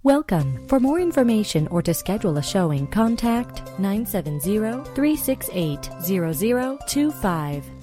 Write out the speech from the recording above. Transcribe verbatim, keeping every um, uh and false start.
Welcome. For more information or to schedule a showing, contact nine seven zero, three six eight, zero zero two five.